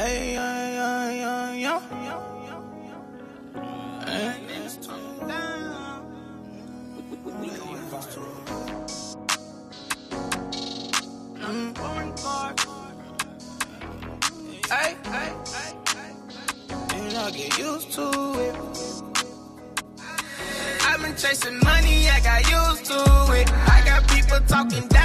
Hey, and I'll get used to it. I've been chasing money, I got used to it. I got people talking down.